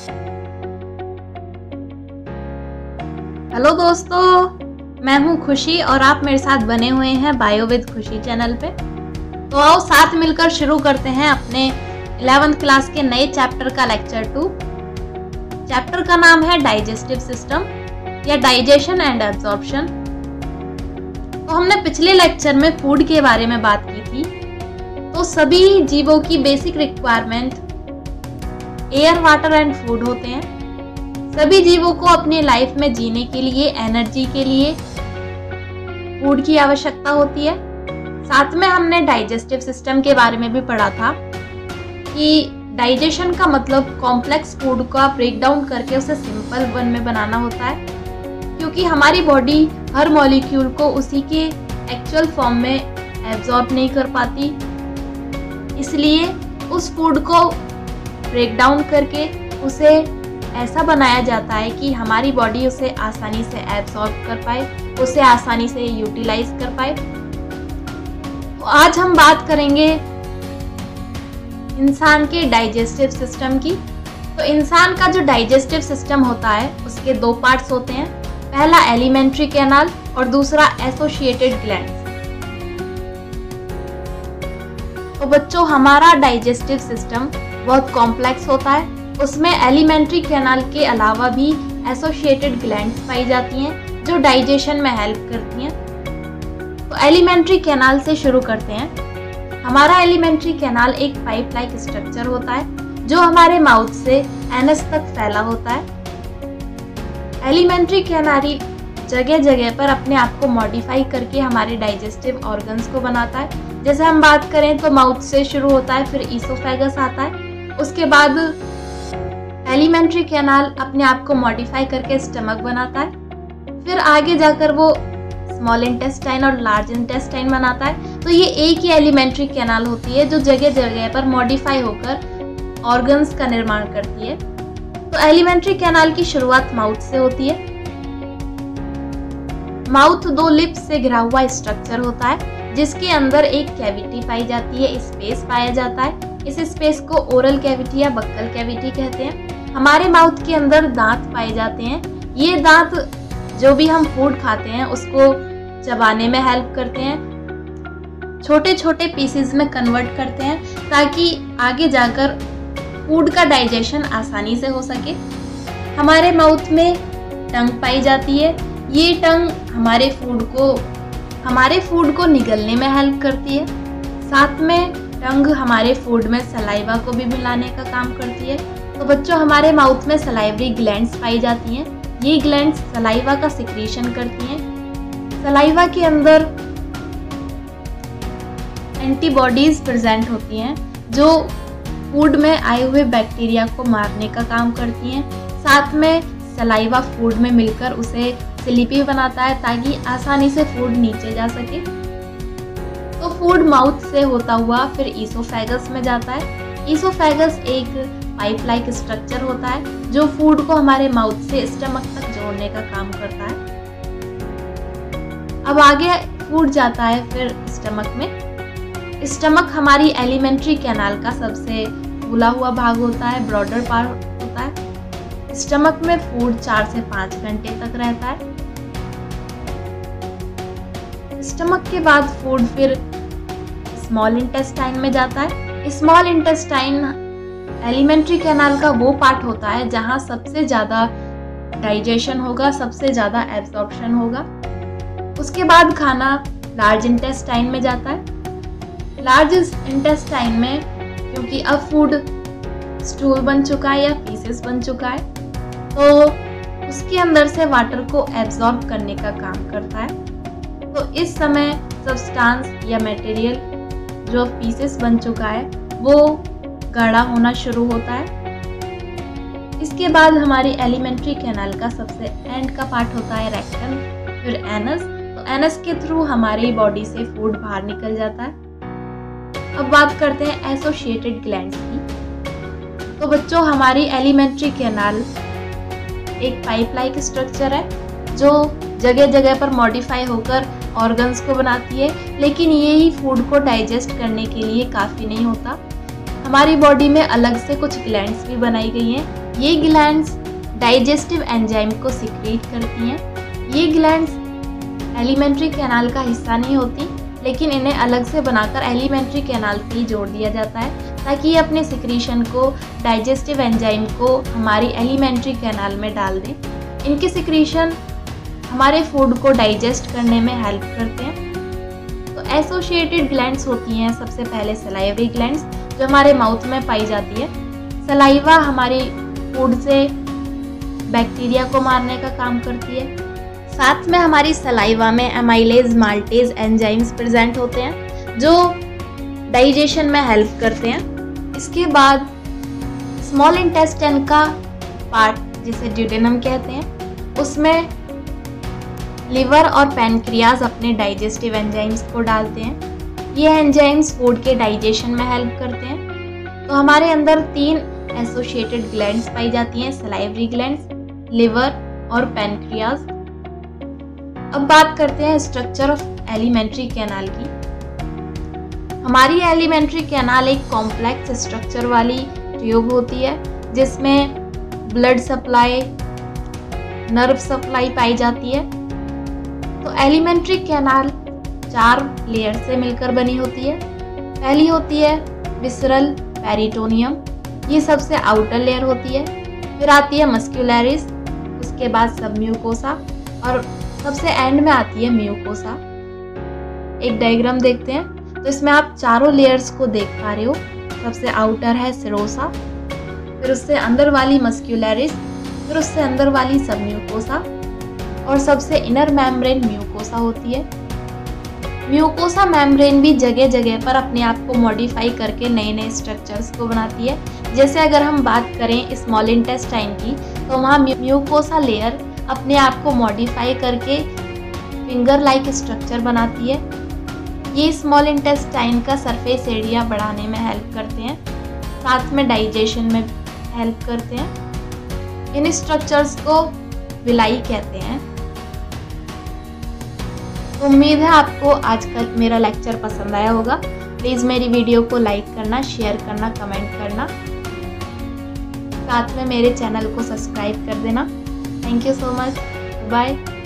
Hello दोस्तों, मैं हूं खुशी और आप मेरे साथ बने हुए हैं बायो विद खुशी चैनल पे। तो आओ साथ मिलकर शुरू करते हैं अपने 11th क्लास के नए चैप्टर का लेक्चर 2। चैप्टर का नाम है डाइजेस्टिव सिस्टम या डाइजेशन एंड एब्जॉर्प्शन। तो हमने पिछले लेक्चर में फूड के बारे में बात की थी। तो सभी जीवों की basic requirement air, water and food होते हैं। सभी जीवों को अपने लाइफ में जीने के लिए, एनर्जी के लिए फूड की आवश्यकता होती है। साथ में हमने डाइजेस्टिव सिस्टम के बारे में भी पढ़ा था कि डाइजेशन का मतलब कॉम्प्लेक्स फूड का ब्रेक डाउन करके उसे सिंपल वन में बनाना होता है, क्योंकि हमारी बॉडी हर मॉलिक्यूल को उसी के एक्चुअल फॉर्म में एब्जॉर्ब नहीं कर पाती। इसलिए उस फूड को ब्रेक डाउन करके उसे ऐसा बनाया जाता है कि हमारी बॉडी उसे आसानी से एब्सॉर्ब कर पाए, उसे आसानी से यूटिलाइज कर पाए। तो आज हम बात करेंगे इंसान के डाइजेस्टिव सिस्टम की। तो इंसान का जो डाइजेस्टिव सिस्टम होता है उसके दो पार्ट्स होते हैं, पहला एलिमेंट्री कैनाल और दूसरा एसोसिएटेड ग्लैंड्स। तो बच्चों, हमारा डाइजेस्टिव सिस्टम बहुत कॉम्प्लेक्स होता है। उसमें एलिमेंट्री कैनाल के अलावा भी एसोसिएटेड ग्लैंड्स पाई जाती हैं जो डाइजेशन में हेल्प करती हैं। तो एलिमेंट्री कैनाल से शुरू करते हैं। हमारा एलिमेंट्री कैनाल एक पाइप लाइक स्ट्रक्चर होता है जो हमारे माउथ से एनस तक फैला होता है। एलिमेंट्री कैनाल जगह जगह पर अपने आप को मॉडिफाई करके हमारे डाइजेस्टिव ऑर्गन्स को बनाता है। जैसे हम बात करें तो माउथ से शुरू होता है, फिर ईसोफेगस आता है, उसके बाद एलिमेंट्री कैनाल अपने आप को मॉडिफाई करके स्टमक बनाता है, फिर आगे जाकर वो स्मॉल इंटेस्टाइन और लार्ज इंटेस्टाइन बनाता है। तो ये एक ही एलिमेंट्री कैनाल होती है जो जगह जगह पर मॉडिफाई होकर ऑर्गन्स का निर्माण करती है। तो एलिमेंट्री कैनाल की शुरुआत माउथ से होती है। माउथ दो लिप्स से घिरा हुआ स्ट्रक्चर होता है जिसके अंदर एक कैविटी पाई जाती है, स्पेस पाया जाता है। इस स्पेस को ओरल कैविटी या बक्कल कैविटी कहते हैं। हमारे माउथ के अंदर दांत पाए जाते हैं। ये दांत जो भी हम फूड खाते हैं उसको चबाने में हेल्प करते हैं, छोटे छोटे पीसेस में कन्वर्ट करते हैं ताकि आगे जाकर फूड का डाइजेशन आसानी से हो सके। हमारे माउथ में टंग पाई जाती है। ये टंग हमारे फूड को निगलने में हेल्प करती है। साथ में टंग हमारे फूड में सलाइवा को भी मिलाने का काम करती है। तो बच्चों, हमारे माउथ में सलाइवरी ग्लैंड्स पाई जाती हैं। ये ग्लैंड्स सलाइवा का सिक्रीशन करती हैं। सलाइवा के अंदर एंटीबॉडीज प्रेजेंट होती हैं जो फूड में आए हुए बैक्टीरिया को मारने का काम करती हैं। साथ में सलाइवा फूड में मिलकर उसे स्लिपी बनाता है ताकि आसानी से फूड नीचे जा सके। तो फूड माउथ से होता हुआ फिर ईसोफेगस में जाता है। ईसोफेगस एक पाइप लाइक स्ट्रक्चर होता है जो फूड को हमारे माउथ से स्टमक तक जोड़ने का काम करता है। अब आगे फूड जाता है फिर स्टमक में। स्टमक हमारी एलिमेंट्री कैनाल का सबसे फूला हुआ भाग होता है, ब्रॉडर पार्ट होता है। स्टमक में फूड 4 से 5 घंटे तक रहता है। स्टमक के बाद फूड फिर स्मॉल इंटेस्टाइन में जाता है। स्मॉल इंटेस्टाइन एलिमेंट्री कैनाल का वो पार्ट होता है जहां सबसे ज़्यादा डाइजेशन होगा, सबसे ज़्यादा एब्जॉर्प्शन होगा। उसके बाद खाना लार्ज इंटेस्टाइन में जाता है। लार्ज इंटेस्टाइन में क्योंकि अब फूड स्टूल बन चुका है या पीसेस बन चुका है, तो उसके अंदर से वाटर को एब्जॉर्ब करने का काम करता है। तो इस समय सब्सटेंस या मटेरियल जो पीसेस बन चुका है वो गाढ़ा होना शुरू होता है। इसके बाद हमारी एलिमेंट्री कैनाल का सबसे एंड का पार्ट होता है रेक्टम, फिर एनस। तो एनस के थ्रू हमारी बॉडी से फूड बाहर निकल जाता है। अब बात करते हैं एसोसिएटेड ग्लैंड्स की। तो बच्चों, हमारी एलिमेंट्री कैनाल एक पाइप लाइक स्ट्रक्चर है जो जगह जगह पर मॉडिफाई होकर ऑर्गन्स को बनाती है, लेकिन ये ही फूड को डाइजेस्ट करने के लिए काफ़ी नहीं होता। हमारी बॉडी में अलग से कुछ ग्लैंड्स भी बनाई गई हैं। ये ग्लैंड्स डाइजेस्टिव एंजाइम को सिक्रीट करती हैं। ये ग्लैंड्स एलिमेंट्री कैनाल का हिस्सा नहीं होती, लेकिन इन्हें अलग से बनाकर एलिमेंट्री कैनाल से ही जोड़ दिया जाता है ताकि ये अपने सिक्रीशन को, डाइजेस्टिव एंजाइम को हमारी एलिमेंट्री कैनाल में डाल दें। इनके सिक्रीशन हमारे फूड को डाइजेस्ट करने में हेल्प करते हैं। तो एसोसिएटेड ग्लैंड्स होती हैं सबसे पहले सलाइवरी ग्लैंड्स, जो हमारे माउथ में पाई जाती है। सलाइवा हमारी फूड से बैक्टीरिया को मारने का काम करती है। साथ में हमारी सलाइवा में एमाइलेज, माल्टेज एंजाइम्स प्रेजेंट होते हैं जो डाइजेशन में हेल्प करते हैं। इसके बाद स्मॉल इंटेस्टाइन का पार्ट जिसे ड्यूडेनम कहते हैं, उसमें लिवर और पैनक्रियाज अपने डाइजेस्टिव एंजाइम्स को डालते हैं। ये एंजाइम्स फूड के डाइजेशन में हेल्प करते हैं। तो हमारे अंदर 3 एसोसिएटेड ग्लैंड्स पाई जाती हैं, सलाइवरी ग्लैंड्स, लिवर और पैनक्रियाज। अब बात करते हैं स्ट्रक्चर ऑफ एलिमेंट्री कैनाल की। हमारी एलिमेंट्री कैनाल एक कॉम्प्लेक्स स्ट्रक्चर वाली ट्यूब होती है जिसमें ब्लड सप्लाई, नर्व सप्लाई पाई जाती है। तो एलिमेंट्री कैनाल 4 लेयर से मिलकर बनी होती है। पहली होती है विसरल पेरिटोनियम, ये सबसे आउटर लेयर होती है। फिर आती है मस्क्यूलरिस, उसके बाद सब म्यूकोसा और सबसे एंड में आती है म्यूकोसा। एक डायग्राम देखते हैं तो इसमें आप चारों लेयर्स को देख पा रहे हो। सबसे आउटर है सेरोसा, फिर उससे अंदर वाली मस्क्यूलरिस, फिर उससे अंदर वाली सब म्यूकोसा और सबसे इनर मेम्ब्रेन म्यूकोसा होती है। म्यूकोसा मेम्ब्रेन भी जगह जगह पर अपने आप को मॉडिफाई करके नए नए स्ट्रक्चर्स को बनाती है। जैसे अगर हम बात करें स्मॉल इंटेस्टाइन की, तो वहाँ म्यूकोसा लेयर अपने आप को मॉडिफाई करके फिंगर लाइक स्ट्रक्चर बनाती है। ये स्मॉल इंटेस्टाइन का सरफेस एरिया बढ़ाने में हेल्प करते हैं, साथ में डाइजेशन में हेल्प करते हैं। इन स्ट्रक्चर्स को विलाई कहते हैं। उम्मीद है आपको आज का मेरा लेक्चर पसंद आया होगा। प्लीज़ मेरी वीडियो को लाइक करना, शेयर करना, कमेंट करना, साथ में मेरे चैनल को सब्सक्राइब कर देना। Thank you so much, bye.